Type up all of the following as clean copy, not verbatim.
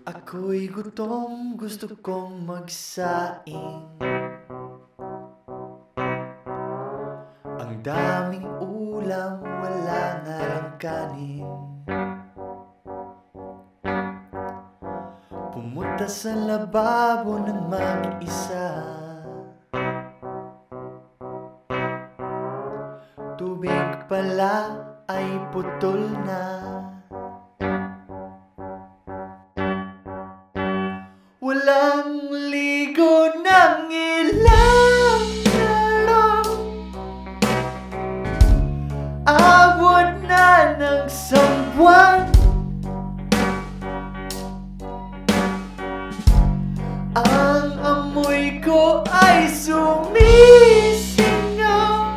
Ako'y gutom, gusto kong magsaing. Ang daming ulam, wala nga lang kanin. Pumunta sa lababo ng mag-isa. Tubig pala ay putol na. Walang ligo ng ilang araw. Abot na ng buwan. Ang amoy ko ay sumisingaw.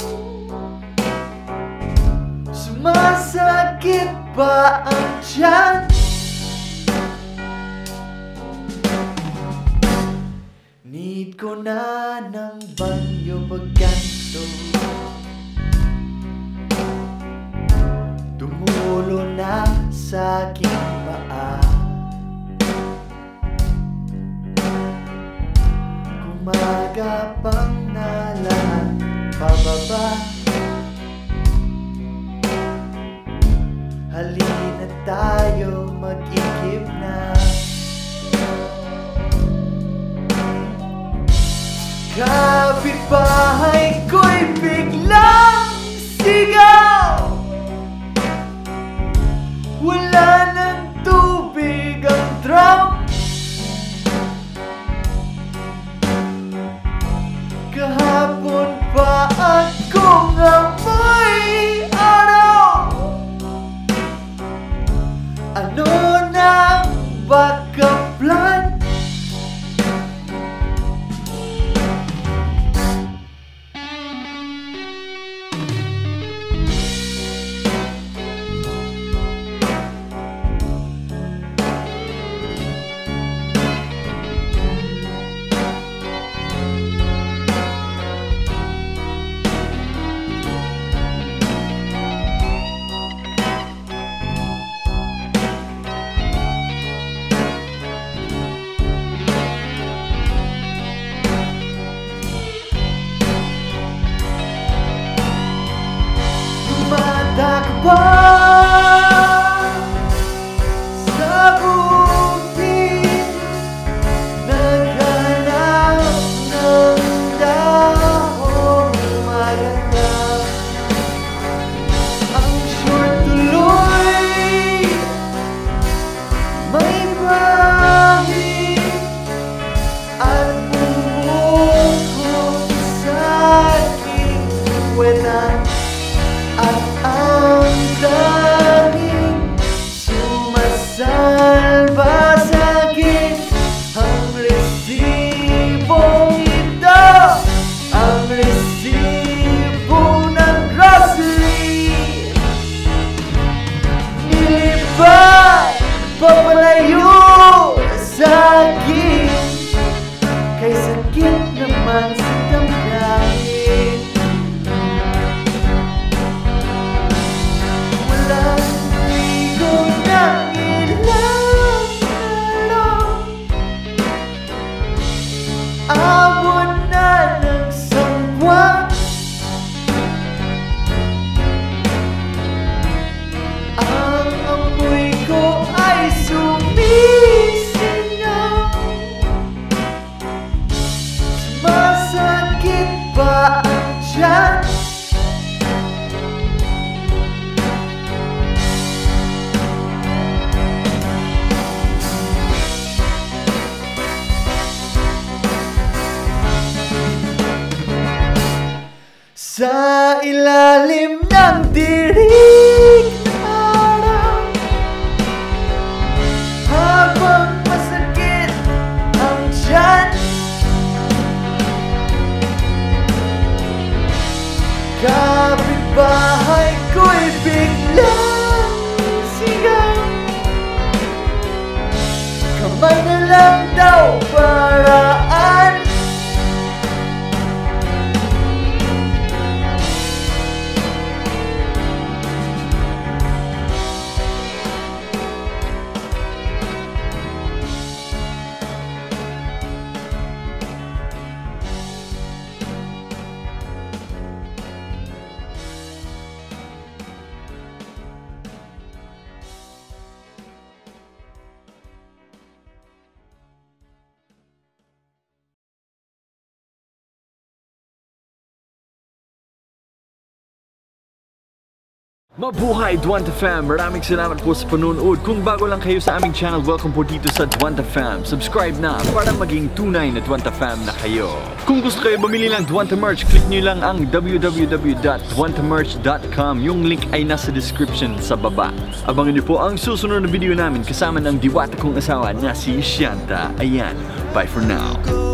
Sumasakit pa ang tiyan. Need ko na ng banyo pagkanto. Tumulo na sa aking paa. Kumagapang na lahat pababa. Halina tayo, mag-ikip na. Kapitbahay ko'y biglang sigaw. Wala ng tubig ang drum. Kahapon pa akong amoy araw. Ano nang backup plan? Sa bukid, naghanap ng dahong maganda. Ang short tuloy, may bahid at bumukong sa aking puwetan. At ang daming sumasalba sa'kin. Ang resibong ito, ang resibo ng grocery. Nilipad, papalayo sa'kin. Kay sakit naman sa damdamin. Abot na ng buwan. Ang amoy ko ay sumisingaw. Sumasakit pa ang tiyan. Sa ilalim ng dirig na araw, habang masakit ang tiyan, kapitbahay ko'y biglang sigaw. Kamay na lang daw paraan. Mabuhay Duwanta Fam! Maraming salamat po sa panonood. Kung bago lang kayo sa aming channel, welcome po dito sa Duwanta Fam. Subscribe na para maging tunay na Duwanta Fam na kayo. Kung gusto kayo bumili ng Duwanta Merch, click nyo lang ang www.duwantamerch.com. Yung link ay nasa description sa baba. Abangan nyo po ang susunod na video namin kasama ng diwata kong asawa na si Shanta. Ayan, bye for now.